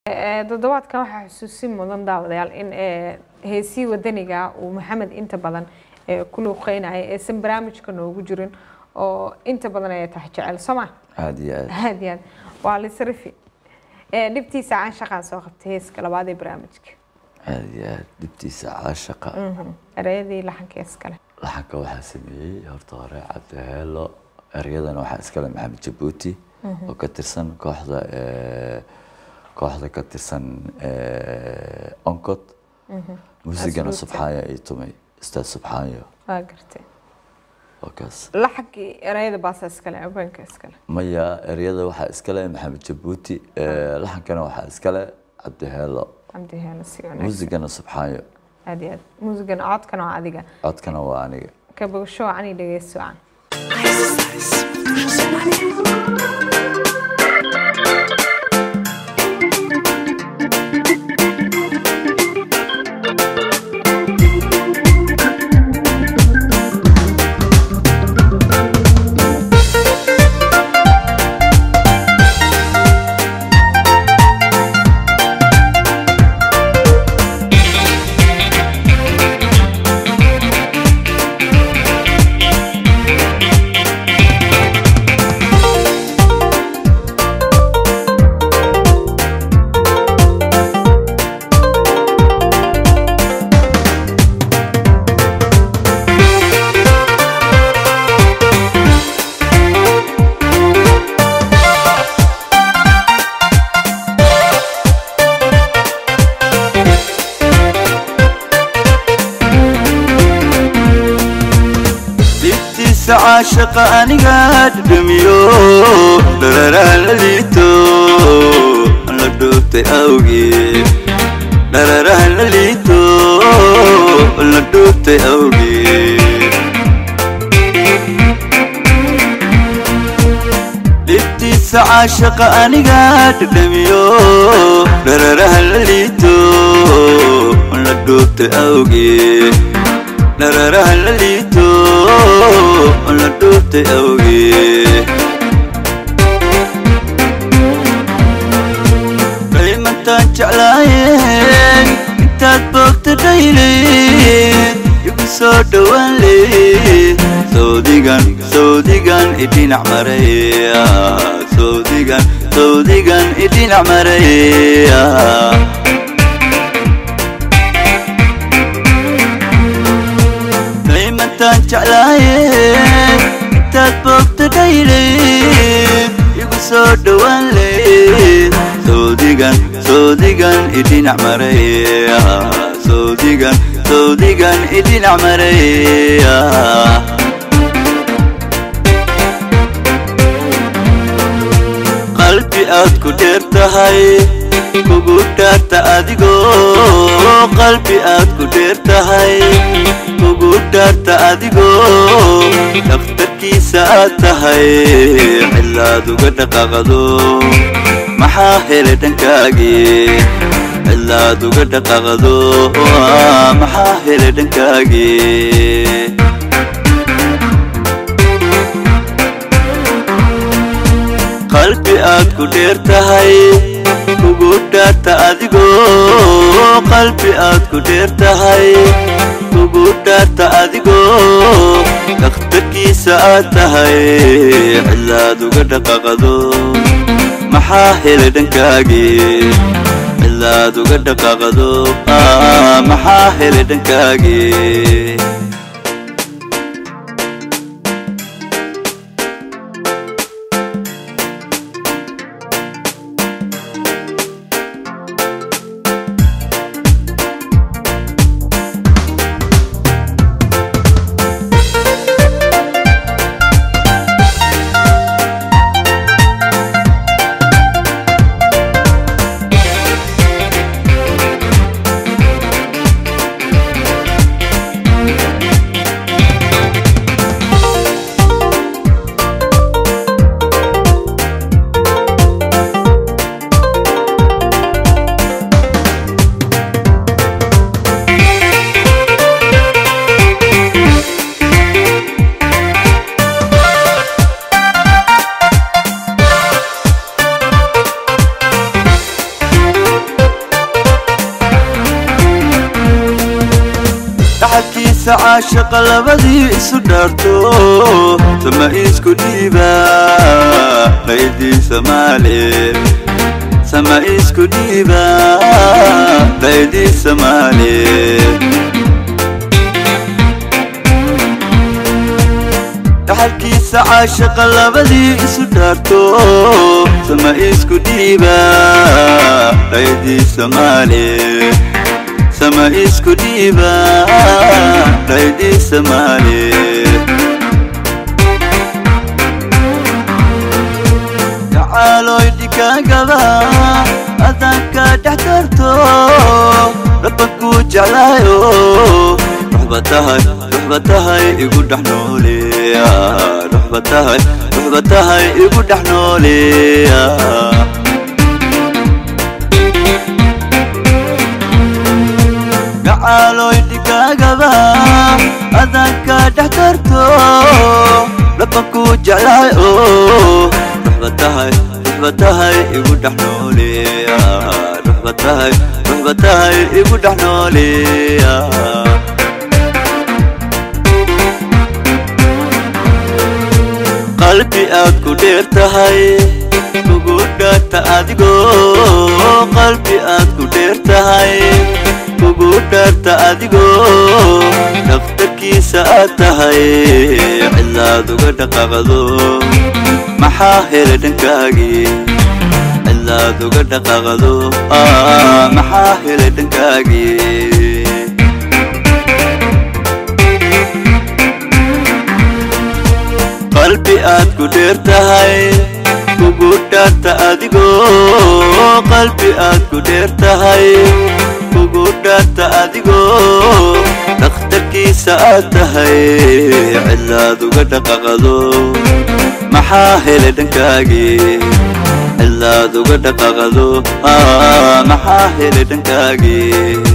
toddobaadkan waxaa xusuusin mudan daawadayaal in heesii wadaniga uu maxamed inta badan ku luuqeynaya aysan barnaamijka noogu jirin oo inta badan ay tahay jecel Soomaa aad iyo aad waa la sarifi dibtiisa aan shaqaan soo qabtay heeska labaad ee barnaamijka aad iyo aad dibtiisa caashaqa erayadii laxanka iskale laxanka waxaa sameeyey horta hore Cabdiheelo erayadana waxaa iskale Maxamed Jabuuti oo ka tirsan kooxda ka tirsan onkod muusigana subxaaya ay tumay ustaad subxaayo waa gartay wakaas laxankii erayada baasa iskale abanka iskale maya erayada waxaa iskale Maxamed Jabuuti laxankana waxaa iskale Cabdiheelo muusigana subxaayo aad iyo aad muusigana codkana waa adiga codkana waa aniga ka bogsho ani dhageyso aan عاشق أني قاعد دميو درران لليتو أنا دوبت أوجي درران لليتو أنا دوبت أوجي لبتيس عاشق أني قاعد دميو درران لليتو أنا دوبت أوجي درران لليتو أنا دوبت أوجي دايما تنجعلاين انت تبقت دايلي يبسو دوالي سوديغان إدين عمريا سوديغان إدين عمريا تنجعلاين انت تبقت دايلي يقصو دوالي سوديغان إدين عمريا سوديغان إدين عمريا قلبي أدكو ديرتهاي kugu dhaarta adigo qalbi aad ku dheertahay kugu dhaarta adigo dhakhtarkiisa aad tahay cilaad uga dhaqaaqdo maxaa helay dhankaagii cilaad uga dhaqaaqdo maxaa helay dhankaagii qalbi aad ku dheertahay kugu dhaarta adigo qalbi aad ku dheertahay kugu dhaarta adigo dhakhtarkiisa aad tahay cilaad uga dhaqaaqdo maxaa helay dhankaagii cilaad uga dhaqaaqdo maxaa helay dhankaagii dhaxalkiisa caashaqa labadii isu dhaarto sama isku dhiiba qaydii Soomaali sama isku dhiiba qaydii Soomaali dhaxalkiisa caashaqa labadii isu dhaarto sama isku dhiiba qaydii Soomaali sama isku dhiiba qaydii Soomaali tacaaloy dhikaagaba adanka dhex karto rabbanku jeclaayo ruxba tahay igu dhex noole ruxba tahay igu dhex noole tacaaloy dhikaagaba adanka dhex karto rabbanku jeclaayo ruxba tahay igu dhex noole ruxba tahay igu dhex noole qalbi aad ku dheer tahay kugu dhaarta adigoo qalbi aad ku dheer tahay kugu dhaarta adigoo dhakhtarkiisa aad tahay cilaad uga dhaqaaqdo maxaa helay dhankaagii cilaad uga dhaqaaqdo maxaa helay dhankaagii qalbi aad ku dheer tahay kugu dhaarta adigoo qalbi aad ku dheer tahay kugu dhaarta adigoo dhakhtarkiisa aad tahay cilaad uga dhaqaaqdo maxaa helay dhankaagii cilaad uga dhaqaaqdo maxaa helay dhankaagii